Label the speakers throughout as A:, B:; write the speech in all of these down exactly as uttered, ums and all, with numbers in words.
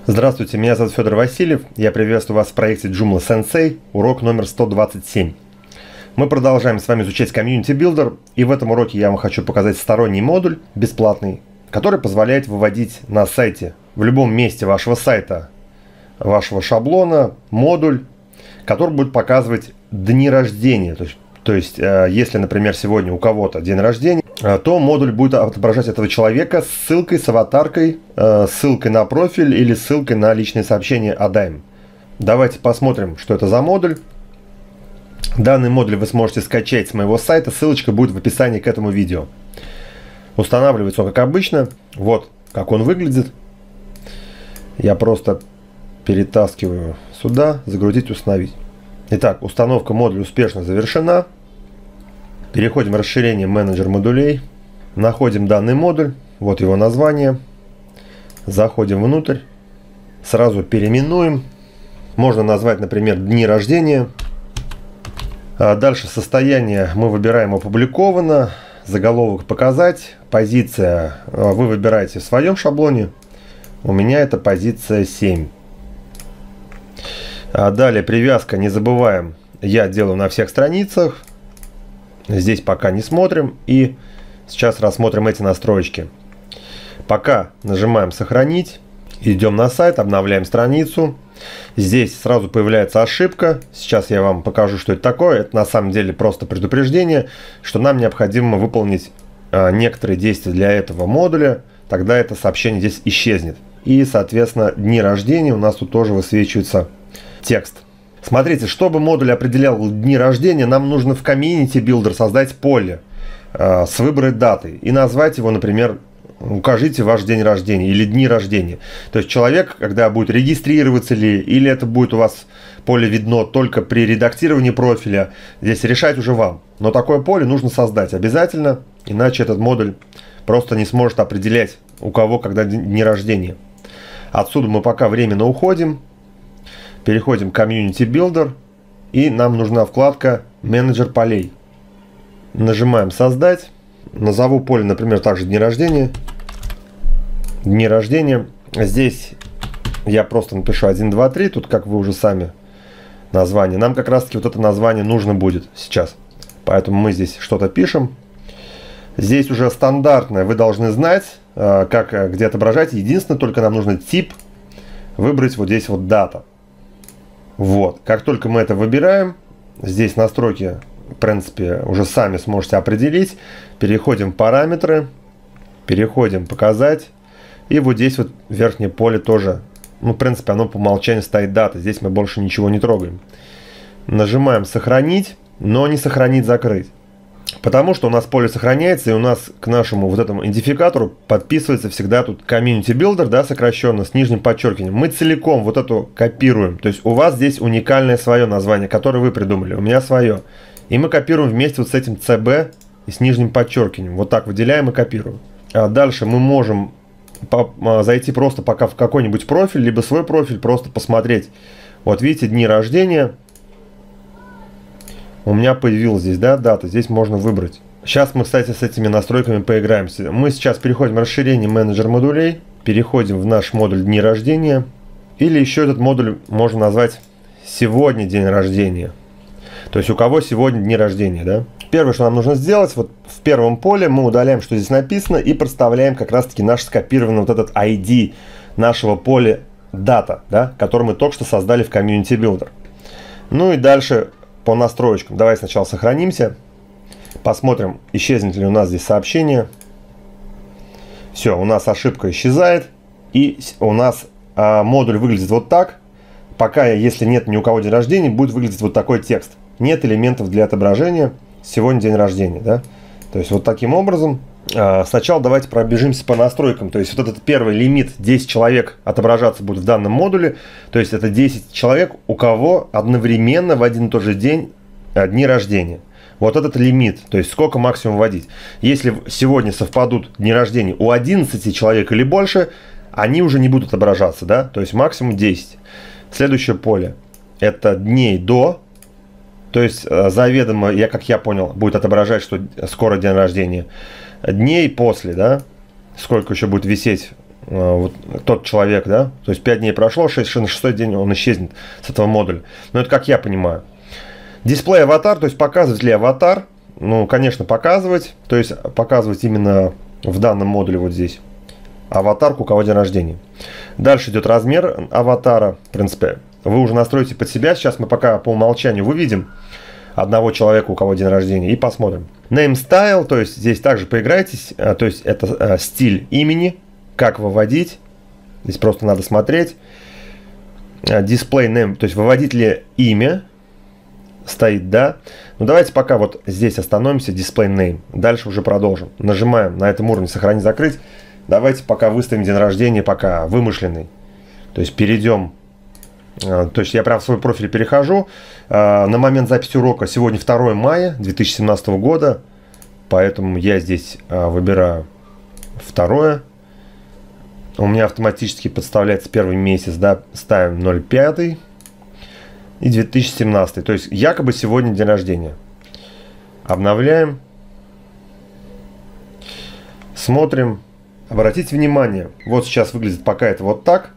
A: Здравствуйте, меня зовут Федор Васильев. Я приветствую вас в проекте Joomla Sensei, урок номер сто двадцать семь. Мы продолжаем с вами изучать Community Builder, и в этом уроке я вам хочу показать сторонний модуль, бесплатный, который позволяет выводить на сайте, в любом месте вашего сайта, вашего шаблона, модуль, который будет показывать дни рождения. То есть, то есть если, например, сегодня у кого-то день рождения, то модуль будет отображать этого человека с ссылкой, с аватаркой, ссылкой на профиль или ссылкой на личные сообщения о дайме. Давайте посмотрим, что это за модуль. Данный модуль вы сможете скачать с моего сайта, ссылочка будет в описании к этому видео. Устанавливается он как обычно. Вот как он выглядит. Я просто перетаскиваю сюда, загрузить, установить. Итак, установка модуля успешно завершена. Переходим в расширение менеджер модулей. Находим данный модуль. Вот его название. Заходим внутрь. Сразу переименуем. Можно назвать, например, дни рождения. А дальше состояние мы выбираем опубликовано. Заголовок показать. Позиция вы выбираете в своем шаблоне. У меня это позиция семь. А далее привязка, не забываем, я делаю на всех страницах. Здесь пока не смотрим. И сейчас рассмотрим эти настройки. Пока нажимаем сохранить. Идем на сайт, обновляем страницу. Здесь сразу появляется ошибка. Сейчас я вам покажу, что это такое. Это на самом деле просто предупреждение, что нам необходимо выполнить а, некоторые действия для этого модуля. Тогда это сообщение здесь исчезнет. И, соответственно, дни рождения у нас тут тоже высвечивается текст. Смотрите, чтобы модуль определял дни рождения, нам нужно в Community Builder создать поле э, с выборной датой и назвать его, например, укажите ваш день рождения или дни рождения. То есть человек, когда будет регистрироваться ли, или это будет у вас поле видно только при редактировании профиля, здесь решать уже вам. Но такое поле нужно создать обязательно, иначе этот модуль просто не сможет определять, у кого когда дни рождения. Отсюда мы пока временно уходим. Переходим в Community Builder, и нам нужна вкладка Менеджер полей. Нажимаем создать. Назову поле, например, также дни рождения. Дни рождения. Здесь я просто напишу один, два, три. Тут, как вы уже сами, название. Нам как раз таки вот это название нужно будет сейчас. Поэтому мы здесь что-то пишем. Здесь уже стандартное. Вы должны знать, как где отображать. Единственное, только нам нужно тип выбрать вот здесь вот дата. Вот, как только мы это выбираем, здесь настройки, в принципе, уже сами сможете определить. Переходим в параметры, переходим показать. И вот здесь вот верхнее поле тоже, ну, в принципе, оно по умолчанию стоит дата. Здесь мы больше ничего не трогаем. Нажимаем сохранить, но не сохранить, закрыть. Потому что у нас поле сохраняется, и у нас к нашему вот этому идентификатору подписывается всегда тут Community Builder, да, сокращенно, с нижним подчеркиванием. Мы целиком вот эту копируем. То есть у вас здесь уникальное свое название, которое вы придумали. У меня свое. И мы копируем вместе вот с этим си би и с нижним подчеркиванием. Вот так выделяем и копируем. А дальше мы можем зайти просто пока в какой-нибудь профиль, либо свой профиль, просто посмотреть. Вот видите, дни рождения. У меня появилась здесь, да, дата. Здесь можно выбрать. Сейчас мы, кстати, с этими настройками поиграемся. Мы сейчас переходим в расширение менеджер модулей. Переходим в наш модуль дни рождения. Или еще этот модуль можно назвать сегодня день рождения. То есть у кого сегодня дни рождения, да. Первое, что нам нужно сделать, вот в первом поле мы удаляем, что здесь написано, и проставляем как раз-таки наш скопированный вот этот ай ди нашего поля дата, да, который мы только что создали в Community Builder. Ну и дальше по настроечкам. Давай сначала сохранимся. Посмотрим, исчезнет ли у нас здесь сообщение. Все, у нас ошибка исчезает. И у нас а, модуль выглядит вот так. Пока, если нет ни у кого день рождения, будет выглядеть вот такой текст. Нет элементов для отображения. Сегодня день рождения. Да? То есть вот таким образом. А, сначала давайте пробежимся по настройкам. То есть вот этот первый лимит десять человек отображаться будет в данном модуле. То есть это десять человек, у кого одновременно в один и тот же день дни рождения. Вот этот лимит, то есть сколько максимум вводить. Если сегодня совпадут дни рождения у одиннадцати человек или больше, они уже не будут отображаться, да? То есть максимум десять. Следующее поле это дней до. То есть заведомо, я, как я понял, будет отображать, что скоро день рождения. Дней после, да, сколько еще будет висеть вот тот человек, да, то есть пять дней прошло, шесть, на шестой день он исчезнет с этого модуля. Но это как я понимаю. Дисплей аватар, то есть показывать ли аватар, ну, конечно, показывать, то есть показывать именно в данном модуле вот здесь аватарку, у кого день рождения. Дальше идет размер аватара, в принципе, вы уже настроите под себя, сейчас мы пока по умолчанию выведем одного человека, у кого день рождения, и посмотрим. Name Style, то есть здесь также поиграйтесь, то есть это стиль имени, как выводить, здесь просто надо смотреть. Display Name, то есть выводить ли имя, стоит да. Ну давайте пока вот здесь остановимся, Display Name, дальше уже продолжим. Нажимаем на этом уровне сохранить, закрыть. Давайте пока выставим день рождения, пока вымышленный, то есть перейдем. То есть я прям в свой профиль перехожу. На момент записи урока сегодня второе мая две тысячи семнадцатого года. Поэтому я здесь выбираю второе. У меня автоматически подставляется первый месяц. Да, ставим ноль пять и две тысячи семнадцатый. То есть якобы сегодня день рождения. Обновляем. Смотрим. Обратите внимание. Вот сейчас выглядит пока это вот так.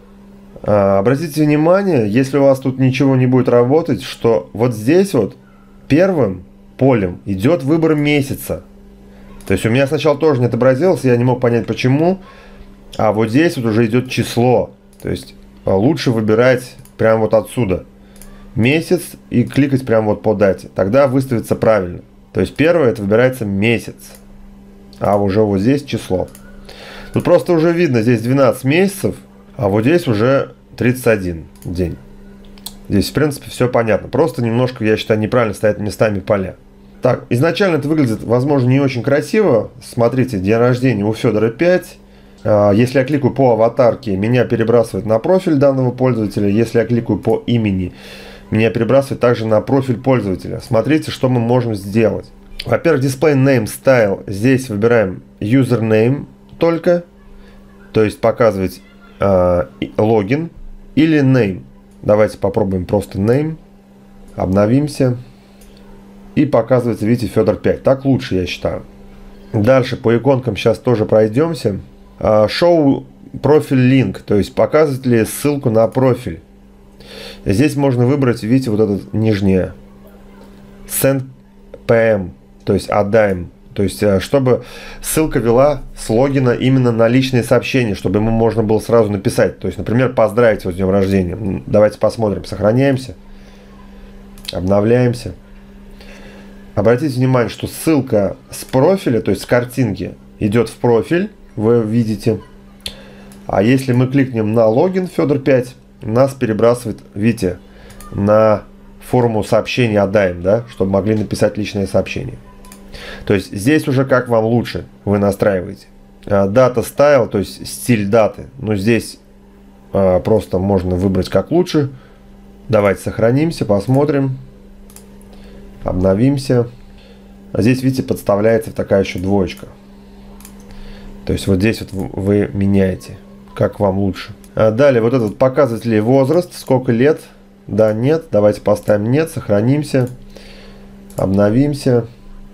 A: Обратите внимание, если у вас тут ничего не будет работать, что вот здесь вот первым полем идет выбор месяца. То есть у меня сначала тоже не отобразилось, я не мог понять почему. А вот здесь вот уже идет число. То есть лучше выбирать прямо вот отсюда месяц и кликать прямо вот по дате. Тогда выставится правильно. То есть первое это выбирается месяц. А уже вот здесь число. Тут просто уже видно, здесь двенадцать месяцев. А вот здесь уже тридцать один день. Здесь, в принципе, все понятно. Просто немножко, я считаю, неправильно стоят местами поля. Так, изначально это выглядит, возможно, не очень красиво. Смотрите, день рождения у Федора пять. Если я кликаю по аватарке, меня перебрасывает на профиль данного пользователя. Если я кликаю по имени, меня перебрасывает также на профиль пользователя. Смотрите, что мы можем сделать. Во-первых, Display Name Style. Здесь выбираем Username только. То есть показывать Uh, логин или name. Давайте попробуем просто name. Обновимся. И показывается, видите, Федор пять. Так лучше, я считаю. Дальше по иконкам сейчас тоже пройдемся. Uh, show профиль link. То есть показывает ли ссылку на профиль. Здесь можно выбрать, видите, вот это нижнее. Send пи эм. То есть отдаем. То есть, чтобы ссылка вела с логина именно на личные сообщения, чтобы ему можно было сразу написать. То есть, например, поздравить его с днем рождения. Давайте посмотрим. Сохраняемся. Обновляемся. Обратите внимание, что ссылка с профиля, то есть с картинки, идет в профиль. Вы видите. А если мы кликнем на логин Федор пять, нас перебрасывает, видите, на форму сообщения отдаем, да, чтобы могли написать личное сообщение. То есть здесь уже как вам лучше вы настраиваете. Дата style, то есть стиль даты. Но здесь а, просто можно выбрать как лучше. Давайте сохранимся, посмотрим. Обновимся. А здесь, видите, подставляется такая еще двоечка. То есть вот здесь вот вы меняете, как вам лучше. А далее вот этот показатель возраст, сколько лет. Да, нет. Давайте поставим нет, сохранимся. Обновимся.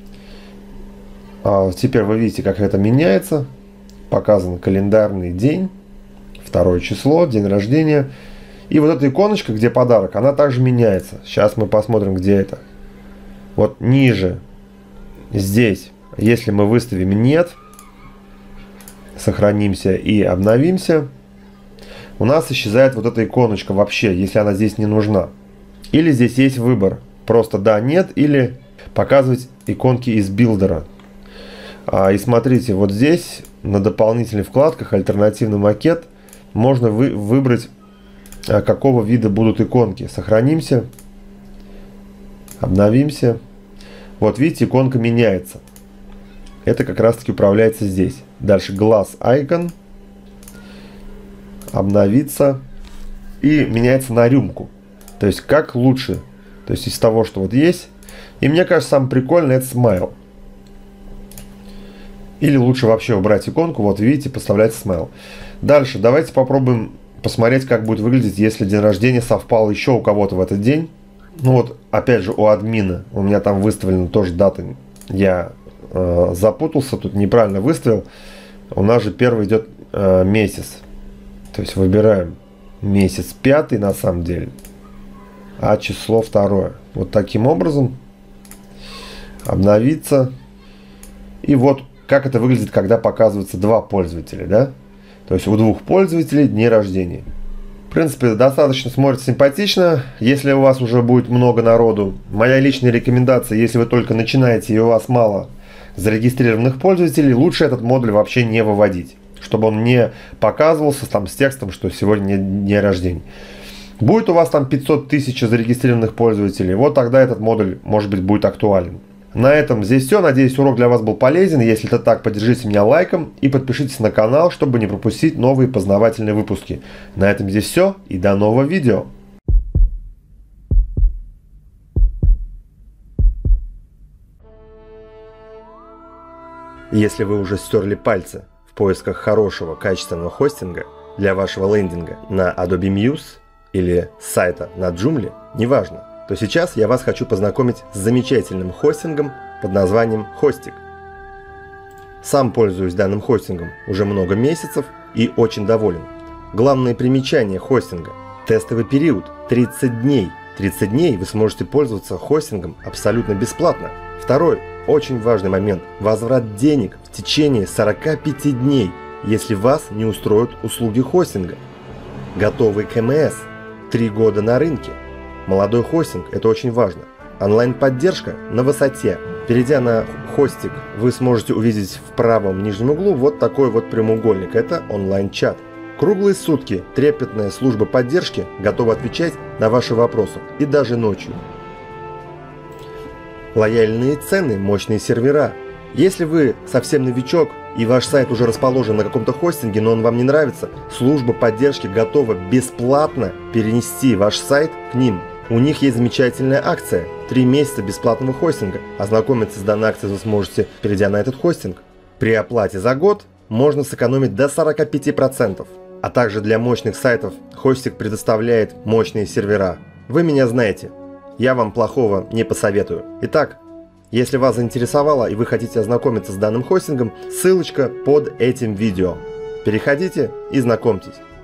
A: Теперь вы видите, как это меняется. Показан календарный день, второе число, день рождения. И вот эта иконочка, где подарок, она также меняется. Сейчас мы посмотрим, где это. Вот ниже, здесь, если мы выставим нет, сохранимся и обновимся, у нас исчезает вот эта иконочка вообще, если она здесь не нужна. Или здесь есть выбор, просто да, нет, или показывать иконки из билдера. А, и смотрите, вот здесь на дополнительных вкладках альтернативный макет можно вы, выбрать, а, какого вида будут иконки. Сохранимся, обновимся. Вот видите, иконка меняется. Это как раз таки управляется здесь. Дальше глаз icon, обновиться, и меняется на рюмку. То есть как лучше. То есть из того, что вот есть. И мне кажется, самое прикольное это смайл. Или лучше вообще убрать иконку. Вот видите, поставляется смайл. Дальше давайте попробуем посмотреть, как будет выглядеть, если день рождения совпал еще у кого-то в этот день. Ну вот, опять же, у админа. У меня там выставлена тоже дата. Я э, запутался, тут неправильно выставил. У нас же первый идет э, месяц. То есть выбираем месяц пятый на самом деле, а число второе. Вот таким образом. Обновиться. И вот как это выглядит, когда показываются два пользователя, да? То есть у двух пользователей дни рождения. В принципе, достаточно смотрится симпатично. Если у вас уже будет много народу, моя личная рекомендация, если вы только начинаете и у вас мало зарегистрированных пользователей, лучше этот модуль вообще не выводить, чтобы он не показывался там с текстом, что сегодня день рождения. Будет у вас там пятьсот тысяч зарегистрированных пользователей, вот тогда этот модуль, может быть, будет актуален. На этом здесь все. Надеюсь, урок для вас был полезен. Если это так, поддержите меня лайком и подпишитесь на канал, чтобы не пропустить новые познавательные выпуски. На этом здесь все и до нового видео. Если вы уже стерли пальцы в поисках хорошего качественного хостинга для вашего лендинга на Adobe Muse или сайта на Joomla, неважно, то сейчас я вас хочу познакомить с замечательным хостингом под названием Hostik. Сам пользуюсь данным хостингом уже много месяцев и очень доволен. Главное примечание хостинга – тестовый период тридцать дней. тридцать дней вы сможете пользоваться хостингом абсолютно бесплатно. Второй очень важный момент – возврат денег в течение сорока пяти дней, если вас не устроят услуги хостинга. Готовый ка эм эс, три года на рынке. Молодой хостинг – это очень важно. Онлайн-поддержка на высоте. Перейдя на Hostik, вы сможете увидеть в правом нижнем углу вот такой вот прямоугольник. Это онлайн-чат. Круглые сутки трепетная служба поддержки готова отвечать на ваши вопросы и даже ночью. Лояльные цены, мощные сервера. Если вы совсем новичок и ваш сайт уже расположен на каком-то хостинге, но он вам не нравится, служба поддержки готова бесплатно перенести ваш сайт к ним. У них есть замечательная акция – три месяца бесплатного хостинга. Ознакомиться с данной акцией вы сможете, перейдя на этот хостинг. При оплате за год можно сэкономить до сорока пяти процентов. А также для мощных сайтов Hostik предоставляет мощные сервера. Вы меня знаете, я вам плохого не посоветую. Итак, если вас заинтересовало и вы хотите ознакомиться с данным хостингом, ссылочка под этим видео. Переходите и знакомьтесь.